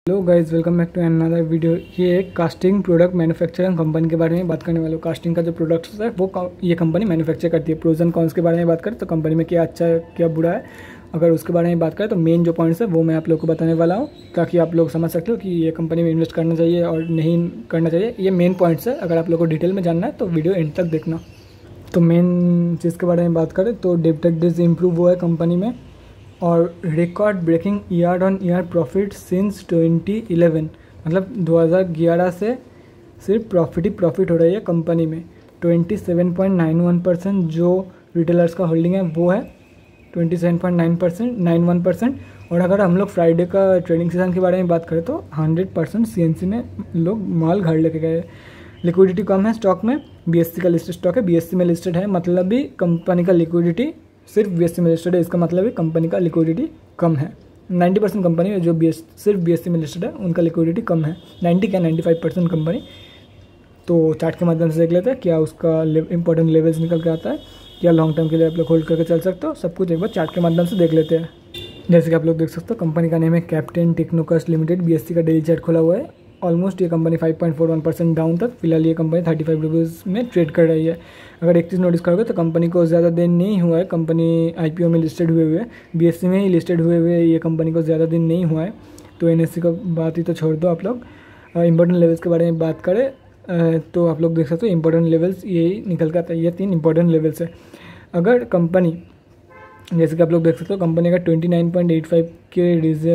Hello guys, welcome back to another video. ये एक casting product manufacturing company के बारे में बात करने वाले हो। कास्टिंग का जो प्रोडक्ट्स है वो ये कंपनी मैन्युफैक्चर करती है। प्रोज एंड कॉन्स के बारे में बात करें तो कंपनी में क्या अच्छा है क्या बुरा है, अगर उसके बारे में बात करें तो मेन जो पॉइंट्स है वो मैं आप लोग को बताने वाला हूँ, ताकि आप लोग समझ सकते हो कि ये कंपनी में इन्वेस्ट करना चाहिए और नहीं करना चाहिए। ये मेन पॉइंट्स है। अगर आप लोग को डिटेल में जानना है तो वीडियो एंड तक देखना। तो मेन चीज़ के बारे में बात करें तो डेब्ट इम्प्रूव हुआ है कंपनी में, और record breaking year on year profit since 2011, मतलब 2011 से सिर्फ प्रॉफिट हो रही है कंपनी में। 27.91% जो रिटेलर्स का होल्डिंग है वो है 27.91%। और अगर हम लोग फ्राइडे का ट्रेडिंग सीजन के बारे में बात करें तो 100% सीएनसी में लोग माल घर लेके गए। लिक्विडिटी कम है स्टॉक में। बीएससी का लिस्टेड स्टॉक है, बीएससी में लिस्टेड है, मतलब भी कंपनी का लिक्विडिटी सिर्फ बीएससी में लिस्टेड है, इसका मतलब है कंपनी का लिक्विडिटी कम है। 90% कंपनी है जो सिर्फ बीएससी में लिस्टेड है उनका लिक्विडिटी कम है। 95% कंपनी। तो चार्ट के माध्यम से देख लेते हैं क्या उसका इंपॉर्टेंट लेवल्स निकल के आता है, क्या लॉन्ग टर्म के लिए आप लोग होल्ड करके चल सकते हो। सब कुछ एक बार चार्ट के माध्यम से देख लेते हैं। जैसे कि आप लोग देख सकते हो कंपनी का नेम है कैप्टन टेक्नोकास्ट लिमिटेड। बीएससी का डेली चार्ट खुला हुआ है। ऑलमोस्ट ये कंपनी 5.41% डाउन तक, फिलहाल ये कंपनी 35 रुपीज़ में ट्रेड कर रही है। अगर एक चीज़ नोटिस करोगे तो कंपनी को ज़्यादा दिन नहीं हुआ है, कंपनी आईपीओ में लिस्टेड हुए बीएससी में ही लिस्टेड हुए ये कंपनी को ज़्यादा दिन नहीं हुआ है। तो एनएससी का बात ही तो छोड़ दो आप लोग। इंपॉर्टेंट लेवल्स के बारे में बात करें तो आप लोग देख सकते हो इंपॉर्टेंट लेवल्स यही निकल कर आता है। ये 3 इंपॉर्टेंट लेवल्स है। अगर कंपनी, जैसे कि आप लोग देख सकते हो कंपनी का 29.85 के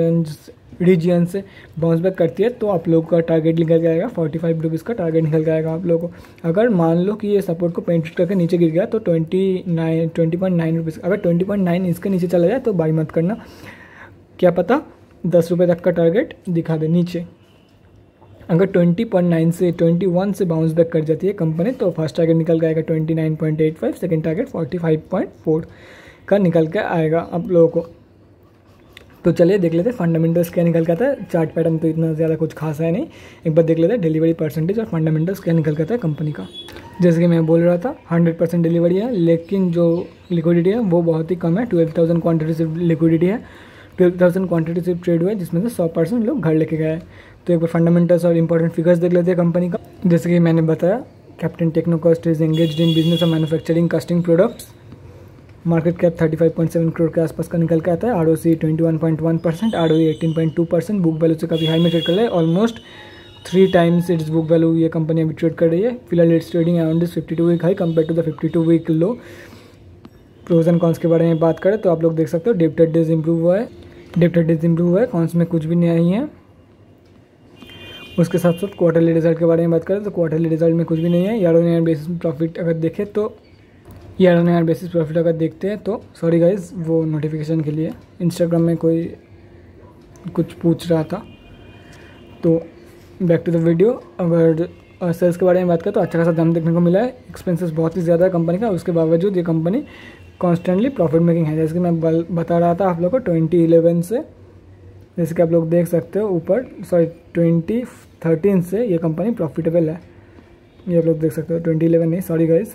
रीजन से बाउंस बैक करती है तो आप लोग का टारगेट निकल के आएगा 45 रुपीज़ का टारगेट निकल के आएगा आप लोगों को। अगर मान लो कि ये सपोर्ट को पेनिट्रेट करके नीचे गिर गया तो 20.9 रुपीज़, अगर 20.9 इसके नीचे चला जाए तो बाई मत करना, क्या पता 10 रुपये तक का टारगेट दिखा दे नीचे। अगर 20.9 से 21 से बाउंस बैक कर जाती है कंपनी तो फर्स्ट टारगेट निकल के आएगा 29.85, सेकेंड टारगेट 45.4 का निकल के आएगा आप लोगों को। तो चलिए देख लेते हैं फंडामेंटल्स क्या निकल के आता है। चार्ट पैटर्न तो इतना ज़्यादा कुछ खास है नहीं, एक बार देख लेते हैं डिलीवरी परसेंटेज और फंडामेंटल्स क्या निकल के आता है कंपनी का। जैसे कि मैं बोल रहा था 100% डिलीवरी है, लेकिन जो लिक्विडिटी है वो बहुत ही कम है। 12,000 क्वान्टिटी सिर्फ लिक्विडिटी है, 12,000 क्वान्टिटी सिर्फ ट्रेड हुआ है, जिसमें से 100% लोग घर लेके गए। तो एक बार फंडामेंटल्स और इंपॉर्टेंट फिगर्स देख लेते हैं कंपनी का। जैसे कि मैंने बताया Captain Technocast is engaged in business of manufacturing casting products. Market cap 35.7 crore के आसपास का निकल के आता है। ROC 21.1%, ROE 18.2%। बुक वैल्यू से काफ़ी हाई में ट्रेड कर रहा है, almost 3 times its book value ये कंपनी अभी ट्रेड कर रही है। फिलहाल its trading around this 52 week high compare to the 52 week low. Pros and cons के बारे में बात करें तो आप लोग देख सकते हो डेब्ट डेज इंप्रूव हुआ है, कॉन्स में कुछ भी नहीं है। उसके साथ साथ क्वार्टरली रिजल्ट के बारे में बात करें तो क्वार्टरली रिजल्ट में कुछ भी नहीं है। Year on year basis profit अगर देखें तो year on year basis profit अगर देखते हैं तो सॉरी गाइज, वो नोटिफिकेशन के लिए इंस्टाग्राम में कोई कुछ पूछ रहा था। तो बैक टू द वीडियो। अगर सेल्स के बारे में बात करें तो अच्छा खासा दाम देखने को मिला है। एक्सपेंसेस बहुत ही ज़्यादा है कंपनी का, उसके बावजूद ये कंपनी कॉन्स्टेंटली प्रॉफिट मेकिंग है। जैसे कि मैं बता रहा था आप लोग को 2011 से, जैसे कि आप लोग देख सकते हो ऊपर, 2013 से ये कंपनी प्रॉफिटेबल है। ये आप लोग देख सकते हो 2011 नहीं, सॉरी गाइज,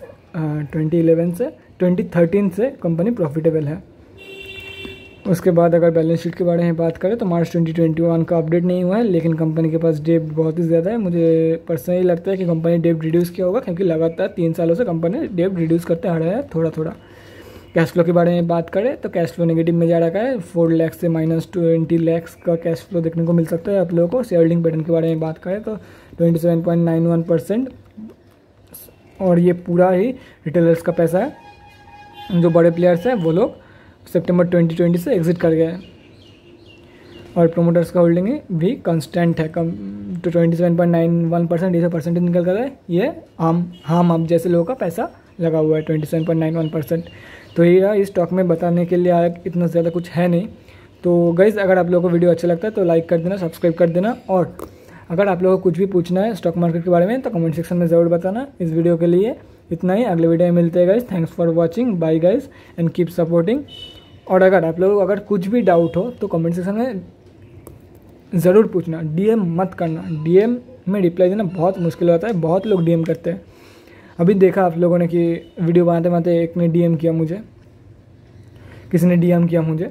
2013 से कंपनी प्रॉफिटेबल है। उसके बाद अगर बैलेंस शीट के बारे में बात करें तो मार्च 2021 का अपडेट नहीं हुआ है, लेकिन कंपनी के पास डेब्ट बहुत ही ज़्यादा है। मुझे पर्सनली लगता है कि कंपनी डेब्ट रिड्यूस किया होगा, क्योंकि लगातार 3 सालों से कंपनी डेब्ट रिड्यूस करते आ रहा है थोड़ा थोड़ा। कैश फ्लो के बारे में बात करें तो कैश फ्लो नेगेटिव में जा रखा है। 4 लाख से -20 लाख का कैश फ्लो देखने को मिल सकता है आप लोगों को। शेयर होल्डिंग पैटर्न के बारे में बात करें तो 27.91%, और ये पूरा ही रिटेलर्स का पैसा है। जो बड़े प्लेयर्स हैं वो लोग सितंबर 2020 से एग्जिट कर गए हैं, और प्रोमोटर्स का होल्डिंग भी कांस्टेंट है, कम तो 27.91%। ये परसेंटेज निकल कर है, ये हम आप जैसे लोगों का पैसा लगा हुआ है 27.91%। तो ये रहा इस स्टॉक में बताने के लिए, इतना ज़्यादा कुछ है नहीं। तो गाइज़ अगर आप लोगों को वीडियो अच्छा लगता है तो लाइक कर देना, सब्सक्राइब कर देना, और अगर आप लोगों को कुछ भी पूछना है स्टॉक मार्केट के बारे में तो कमेंट सेक्शन में ज़रूर बताना। इस वीडियो के लिए इतना ही, अगले वीडियो में मिलते हैं guys. Thanks for watching, bye guys and keep supporting. और अगर आप लोगों को अगर कुछ भी डाउट हो तो कमेंट सेक्शन में ज़रूर पूछना, डीएम मत करना। डीएम में रिप्लाई देना बहुत मुश्किल होता है, बहुत लोग डीएम करते हैं। अभी देखा आप लोगों ने कि वीडियो बनाते बनाते एक ने डीएम किया मुझे, किसी ने डीएम किया मुझे,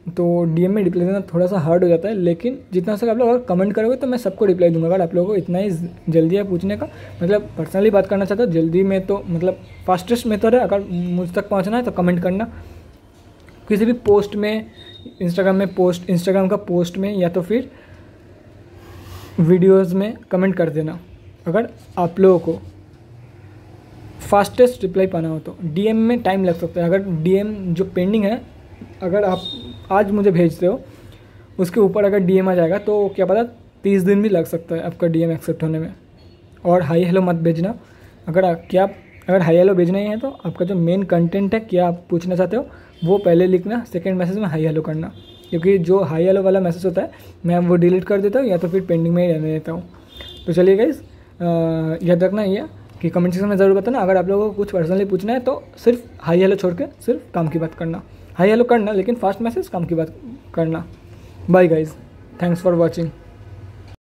तो डीएम में रिप्लाई देना थोड़ा सा हार्ड हो जाता है, लेकिन जितना सक आप लोग अगर कमेंट करोगे तो मैं सबको रिप्लाई दूंगा। अगर आप लोगों को इतना ही जल्दी है पूछने का, मतलब पर्सनली बात करना चाहते हो जल्दी में, तो मतलब फास्टेस्ट मेथड है, अगर मुझ तक पहुंचना है तो कमेंट करना किसी भी पोस्ट में, इंस्टाग्राम का पोस्ट में या तो फिर वीडियोज़ में कमेंट कर देना अगर आप लोगों को फास्टेस्ट रिप्लाई पाना हो तो। डीएम में टाइम लग सकता है, अगर डीएम जो पेंडिंग है अगर आप आज मुझे भेजते हो उसके ऊपर अगर डीएम आ जाएगा तो क्या पता 30 दिन भी लग सकता है आपका डीएम एक्सेप्ट होने में। और हाई हेलो मत भेजना, अगर हाई हेलो भेजना ही है तो आपका जो मेन कंटेंट है क्या आप पूछना चाहते हो वो पहले लिखना, सेकेंड मैसेज में हाई हेलो करना, क्योंकि जो हाई हेलो वाला मैसेज होता है मैं वो डिलीट कर देता हूँ या तो फिर पेंडिंग में ही रहने देता हूँ। तो चलिए गाइस, याद रखना ये कि कमेंट सेक्शन में ज़रूर बताना। अगर आप लोगों को कुछ पर्सनली पूछना है तो सिर्फ हाई हेलो छोड़ के सिर्फ काम की बात करना, हाई हेलो करना लेकिन फास्ट मैसेज काम की बात करना। Bye guys, thanks for watching.